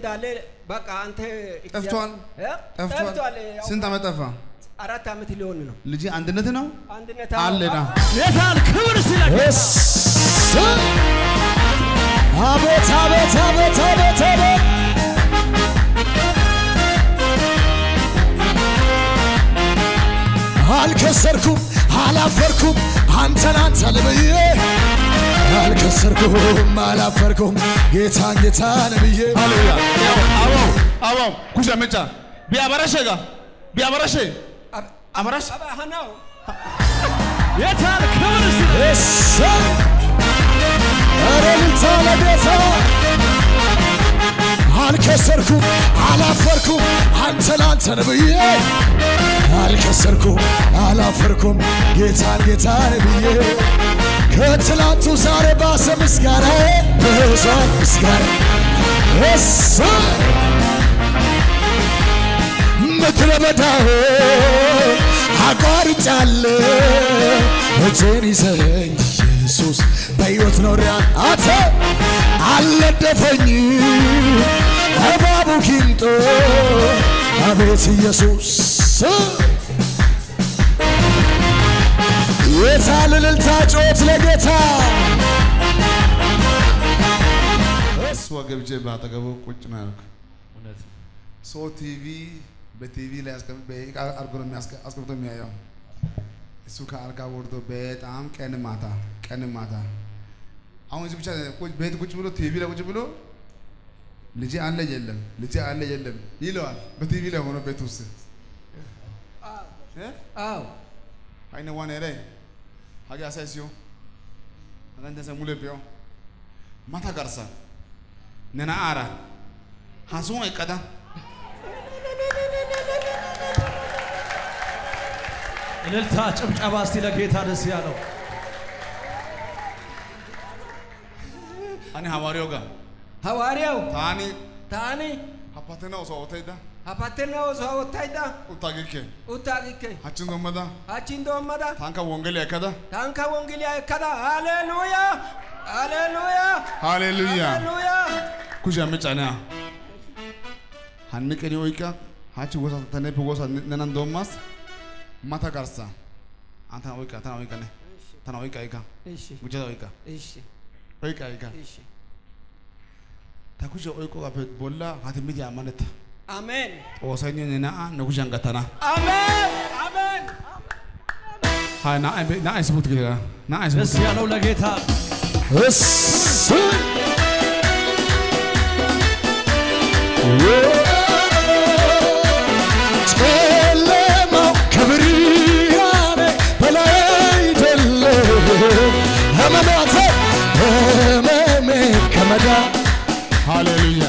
እንዳለ በቃ አንተ ጠፍቷል ስንት አመት ጠፋ 4 አመት ሊሆን ነው ልጅ አንድነት ነው አንድነት አለና ጌታን ክብር ስለገስ አቤት አቤት አቤት አቤት አቤት አልከሰርኩም አላፈርኩም አንተን ለብዬ አልከሰርኩም አላፈርኩም ጌታን ብዬ ሃሌሉያ አዎ ኩሻ መጫ ቢያበራሸጋ ቢያበራሸ አበራሽ አባህናው ጌታን ክብር ስለገስ አረልታ ለጌታ አልከሰርኩም አላፈርኩም አንተን ብዬ አልከሰርኩም አላፈርኩም ጌታን ብዬ ከትላንቱ ዛሬ ባሰ ምስጋና በዛን ምስጋና እሱ ምድረ በዳው አቋርጫለሁ እጄን ይዘኝ ኢየሱስ በሕይወት ኖሪያን አተ አልነደፈኝ እባቡ ኪንጦ አቤት ኢየሱስ የታለ እልልታ ጮት ለጌታ እሱ ወገብጄ ባጠገቡ ቁጭ ነው ያልኩ እውነት ሶ ቲቪ በቲቪ ላይ አርጎ ነው አስቀምጦ የሚያየው እሱ ከአልጋ ወርዶ በጣም ቀን ማታ አሁን እዚህ ብቻ ቤት ቁጭ ብሎ ቲቪ ላይ ቁጭ ብሎ ልጅ አለ የለም ይለዋል በቲቪ ላይ ሆኖ ቤት ውስጥ አዎ አይነ ዋኔ ላይ ሀገ አሳይሲዮ አንተ ሰሙለ ቢዮ ማታ ጋርሳ ነና አራ ሀሱን አይቀዳ እልልታ ጭብጨባ እስቲ ለጌታ ደስ ያለው አኔ ሐዋርያው ታኒ ሀፓተናው ሰው ወታይዳ ኡታጊኬ አችን ዶመዳ ታንካ ወንጌል ያከዳ ሃሌሉያ ኩሻ መጫና ሀንቀኒ ወይካ ሃቺ ወሳ ተነፕ ወሳ ነናን ዶማስ ማታ ጋርሳ አንተ ታና ወይካ ይካ እሺ ጉጀታ ወይካ እሺ ታኩጆ ኦይቆ ጋር ቦላ ሀትሚት ያማነት አሜን ኦሳኝና ነጉጃን ጋታና አሜን ሃና አይስቡት ገራ ደስ ያለው ለጌታ እስ ጨለማው ከብርሃን በላይ ደለ ህመሜ ከመዳ ሃሌሉያ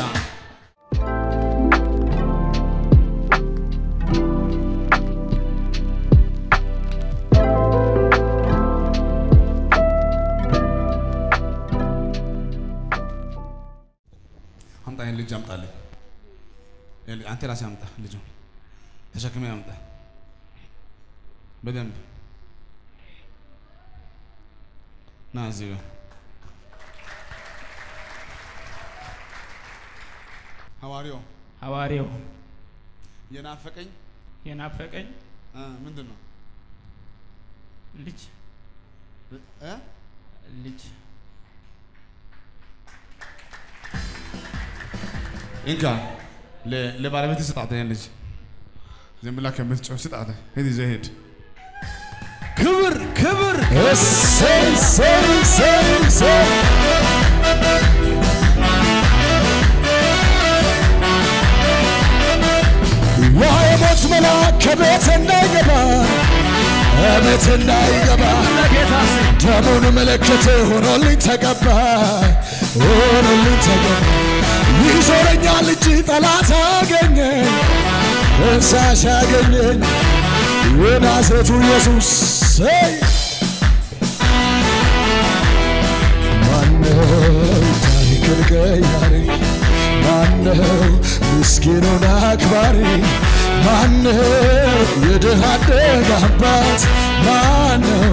አምጣኝ ልጅ አምጣልኝ አንተ ራስህ አምጣ ልጅ ተሸክሜ አምጣ በደንብ ና እዚህ ጋር ሐዋርያው የናፈቀኝ ምንድን ነው ልጅ እንካ ለባለቤት ስጣት ልጅ ዝም ብላ ከምትጮህ ስጣት ሂድ ይዘህ ሂድ ክብር የሞት መልአክ ከቤት እንዳይገባ ደሙን ምልክት ሆኖልኝ ተቀባ ይዞረኛል እንጂ ጠላት አገኘኝ እንሳሽ አገኘኝ የናዝሬቱ ኢየሱስ ማነው ታሪክን ቀያሪ ማነው ምስኪኑን አክባሪ ማነው የድሃ አደግ አባት ማነው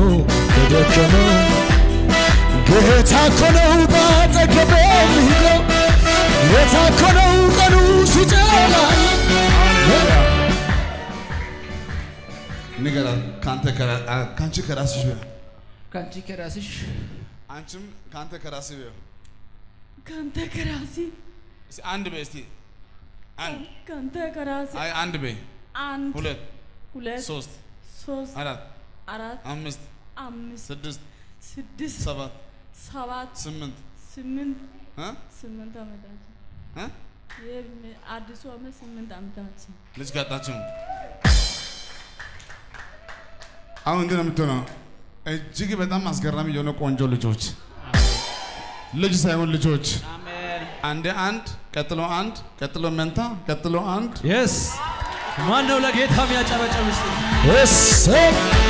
የደከመው ጌታ እኮ ነው ባጠገቤ የሚሄደው የታከነው ቀኑ ሲጨላ ንገራ ካንቺ ከራስሽ ቢያ ካንቺ ከራስሽ አንቺም ካንተ ከራስሽ ቢያ ካንተ ከራሲ አንድ በይ እስቲ አንድ ካንተ ከራሲ አይ አንድ በይ አንድ ሁለት ሶስት አራት አምስት ስድስት ሰባት ስምንት ዓመታችን አዲሱ ዓመት 8 ዓመታችን ልጅ ጋጣችሁ አሁን እንዴት ነው የምትሆነው? እጅግ በጣም አስገራሚ የሆነ ቆንጆ ልጆች ልጅ ሳይሆን ልጆች አሜን አንድ ቀጥሎ አንድ ቀጥሎ መንታ ቀጥሎ አንድ yes ማን ነው ለጌታ የሚያጨበጭብ እስቲ እሰይ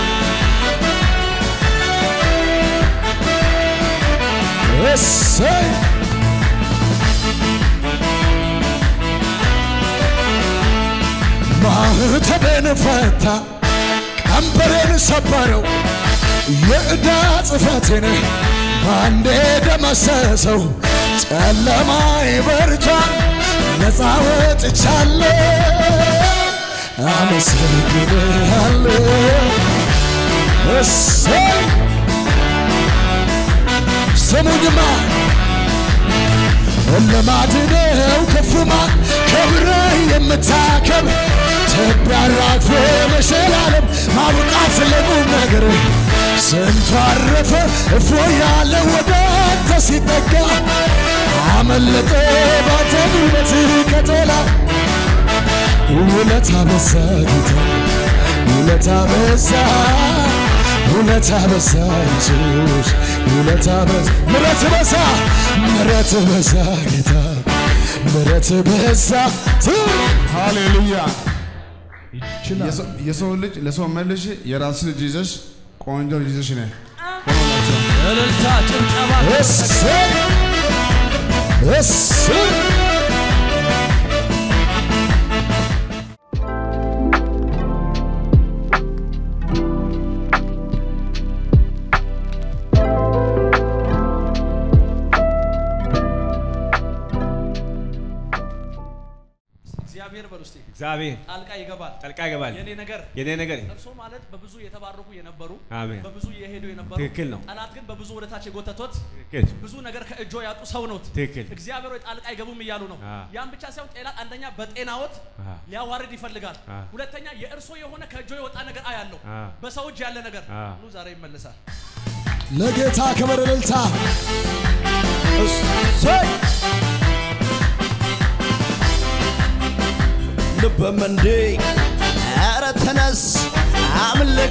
እሰይ ማህተቤን ፈታ ቀንበሬን ሰበረው የዕዳ ጽሕፈቴን ባንዴ ደመሰሰው ጨለማዬ በርቷል ነፃ ወጥቻለሁ አመሰግንሃለሁ እሰይ ስሙኝማ ለማድነው ከፍማ ከብረህ የምታከብ ተባራክ ለመሸላለም ማብቃት ለቁም ነገር ስንቱ አረፈ እፎይ ያለ ወደ አንተ ሲጠጋ አመለጠ ባንተ ጉልበት ከጠላ ውለታ በዛ ጌታ ውለታ በዛ ውለታ በዛ ኢየሱስ ውለታ በዛ ምሕረት በዛ ጌታ ምሕረት በዛ ሃሌሉያ ይችላል የሰው ልጅ ለሰው መልሽ የራስ ልጅ ይዘሽ ቆንጆ ልጅ ይዘሽ ነህ እልልታ ጭብጨባ እሰይ እሰይ እግዚአብሔር በሉስቲ እግዚአብሔር ጣልቃ ይገባል የኔ ነገር እርሱ ማለት በብዙ የተባረኩ የነበሩ በብዙ የሄዱ የነበሩ ትክክል ነው ጠላት ግን በብዙ ወደታች የጎተቶት ትክክል ብዙ ነገር ከእጆ ያጡ ሰው ነው ትክክል እግዚአብሔር ወይ ጣልቃ ይገቡም ይያሉ ነው ያን ብቻ ሳይሆን ጠላት አንደኛ በጤናዎት ሊያዋርድ ይፈልጋል ሁለተኛ የእርሱ የሆነ ከእጆ የወጣ ነገር አያለው በሰው እጅ ያለ ነገር ሁሉ ዛሬ ይመለሳል ለጌታ ክብር እልልታ እሰይ ልበመንዴ ኧረ ተነስ አምልክ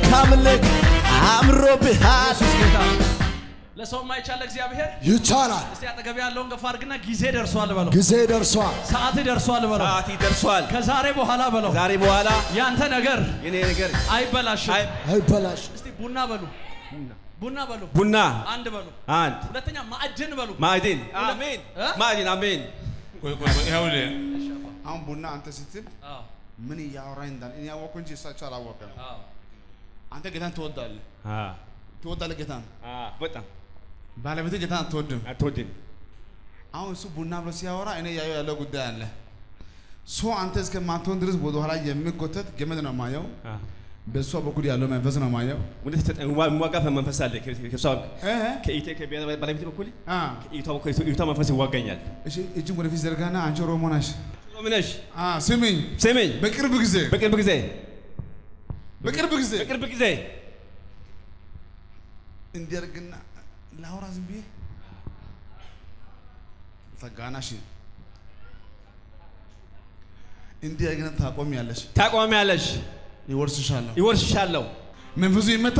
አምሮብሃል ጌታ ለሰው ማይቻል እግዚአብሔር ይቻላል እስቲ አጠገብ ያለውን ገፋ አድርግና ጊዜ ደርሷል በለው ጊዜ ደርሷል ሰዓት ደርሷል በለው ሰዓት ደርሷል ከዛሬ በኋላ በለው ዛሬ በኋላ ያንተ ነገር የኔ ነገር አይበላሽም አይበላሽ እስቲ ቡና በሉ ቡና አንድ በሉ አንድ ሁለተኛ ማዕድን በሉ ማዕድን አሜን ማዕድን አሜን ቆይ ይኸውልህ አሁን ቡና አንተ ስትል ምን እያወራኝ እንዳለ እኔ ያወቅሁ እንጂ እሳቸው አላወቅም አንተ ጌታን ትወዳለህ ጌታን በጣም ባለቤትህ ጌታን አትወድም አሁን እሱ ቡና ብሎ ሲያወራ እኔ ያለው ጉዳይ አለ ሰው አንተ እስከማትሆን ድረስ ወደ ኋላ የሚጎተት ገመድ ነው የማየው በሷ በኩል ያለው መንፈስ ነው ማየው ወደ ተዋጋ መንፈስ አለ ከሷ ከኢቴ ባለቤት በኩል ከኢቷ መንፈስ ይዋጋኛል እሺ እጅን ወደፊት ዘርጋና አንቺ ኦሮሞ ነሽ ምንሽ ስሚኝ በቅርብ ጊዜ እንዲያርግና ላውራ ዝም ብዬ ተጋናሽ እንዲያርግና ታቆሚያለሽ ይወርስሻለሁ መንፈሱ ይመታ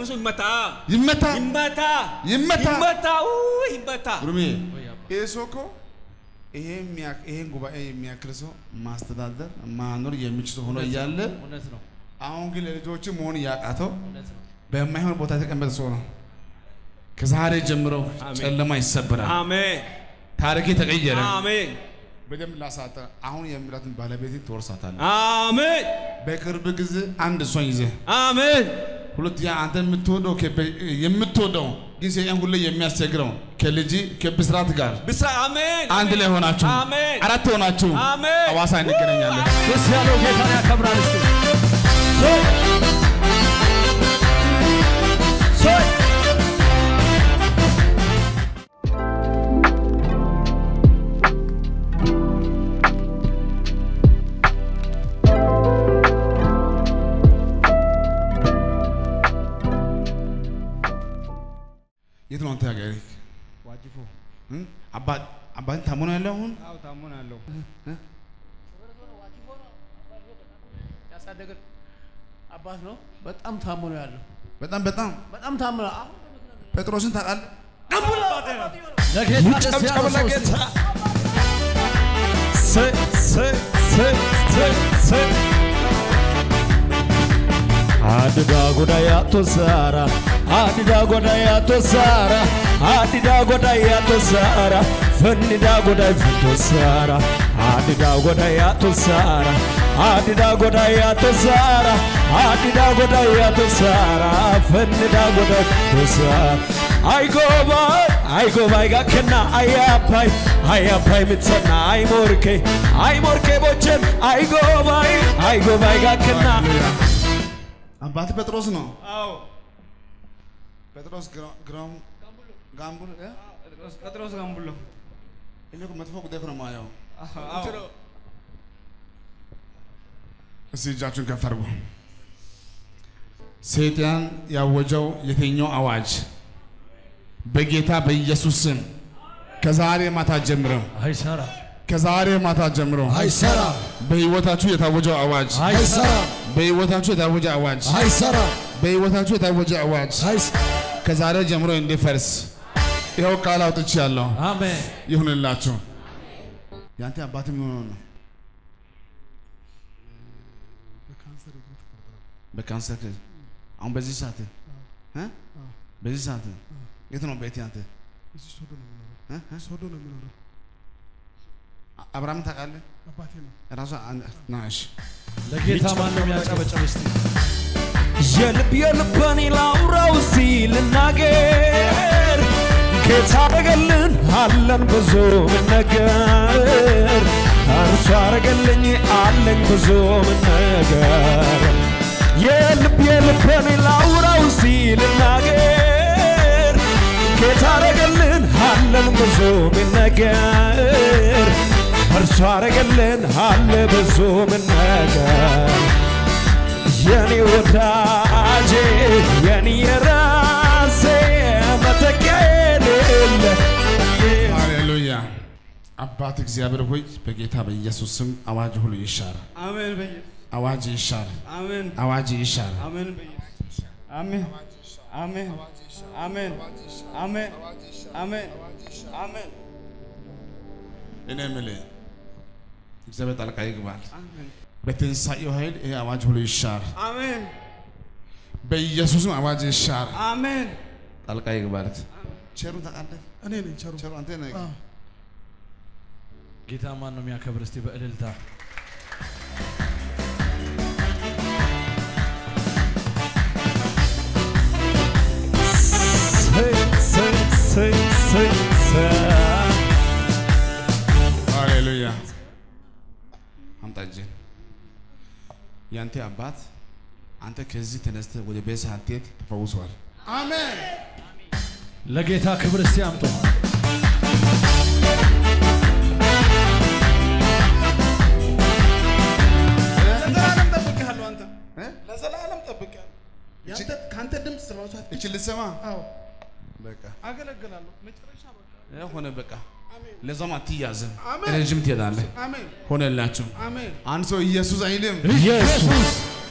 ጉርሜ ኤሶኮ ይሄን ጉባኤ የሚያክል ሰው ማስተዳደር ማኖር የሚችል ሆኖ እያለ አሁን ግን ለልጆቹ መሆን ያቃተው በማይሆን ቦታ የተቀመጠ ሰው ነው ከዛሬ ጀምሮ ጨለማ ይሰበራል አሜን ታሪክ ተቀየረ አሜን በደም ላሳተ አሁን የሚላትን ባለቤት ትወርሳታለህ አሜን በቅርብ ጊዜ አንድ ሰው ይዘህ አሜን ሁለተኛ አንተ የምትወደው ግን ሰይጣን ሁሉ የሚያስቸግረው ከልጅ ከብስራት ጋር ብስራት አሜን አንድ ላይ ሆናችሁ አሜን አራት ሆናችሁ አሜን አዋሳ እንገናኛለን ደስ ያለው ጌታን ያከብራል እስቲ የት ነው አንተ ያገሪ ዋጅፎ አባት ታሞና ያለው አሁን አው ታሞና ያለው ያሳደገን አባት ነው በጣም ታሞና ያለው በጣም ታሞና ጴጥሮስን ታውቃለህ ለጌታ ለጌታ Adida godaya to Sara, Adida godaya to Sara, Adida godaya to Sara, Fannida godaya to Sara, Adida godaya to Sara, Adida godaya to Sara, Adida godaya to Sara, Fannida godaya to Sara. I go by gakna ayapai mitsana I morke bochen I go by gakna አባት ጴጥሮስ ነው አው ጴጥሮስ ጋምቡል ጴጥሮስ ጋምቡሎ እኔ እኮ መጥፎ ጉዳይ ነው የማየው አው እስቲ እጃችሁን ከፍ አድርጉ ሰይጣን ያወጀው የትኛው አዋጅ በጌታ በኢየሱስ ስም ከዛሬ ማታ ጀምሮ አይሰራ ከዛሬ ማታ ጀምሮ አይሰራ በህይወታችሁ የታወጀው አዋጅ አይሰራ በህይወታችሁ የታወጀ አዋጅ አይሰራ በህይወታችሁ የታወጀ አዋጅ ከዛሬ ጀምሮ እንዲፈርስ ይኸው ቃል አውጥቻለሁ አሜን ይሁንላችሁ ያንተ አባትም ሆኖ ነው በካንሰር አሁን በዚህ ሰዓት በዚህ ሰዓት የት ነው ቤት ያንተ ሶዶ ነው የሚኖረው አብርሃም ታውቃለህ አባቴ ነው ራሱ ናሽ ለጌታ ማንም ያጨበጨብ እስቲ የልቤን ላውራው ሲል ልናገር ጌታ አረገልን አለን ብዙ ነገር እርሱ አረገልኝ አለን ብዙ ነገር የልቤን ላውራው ሲል ልናገር ጌታ አረገልን አለን ብዙ ነገር እርሱ አረገልን አለ ብዙ ነገር የኔ ወዳጄ የኔ የራሴ መተኪያ የሌለ ሃሌሉያ አባት እግዚአብሔር ሆይ በጌታ በኢየሱስ ስም አዋጅ ሁሉ ይሻር አሜን በኢየሱስ አዋጅ ይሻር አሜን አዋጅ ይሻር አሜን በኢየሱስ አሜን አሜን አሜን አሜን አሜን አሜን እኔ የምልህ እግዚአብሔር ጣልቃ ይግባል በትንሳኤው ኃይል ይሄ አዋጅ ሁሉ ይሻር አሜን በኢየሱስም አዋጅ ይሻር አሜን ጣልቃ ይግባል ቸሩ ታውቃለህ እኔ ነኝ ቸሩ አንተ ነህ ጌታ ማን ነው የሚያከብር እስቲ በእልልታ ሃሌሉያ አምጣጅ ያንተ አባት አንተ ከዚህ ተነስተህ ወደ ቤት ሳትሄድ ተፈውሷል አሜን ለጌታ ክብር እስቲ አምጡ ለዘላለም ጠብቄሃለሁ አንተ ለዘላለም ጠብቄሃለሁ ያንተ ካንተ ድምጽ ስለማውጣት እቺ ልትሰማ አዎ በቃ አገለግላለሁ መጨረሻ በቃ ሆነ በቃ ለዛም አትያዝም አሜን ረጅም ትሄዳለህ አሜን ሆነላችሁ አሜን አንድ ሰው ኢየሱስ አይልም ኢየሱስ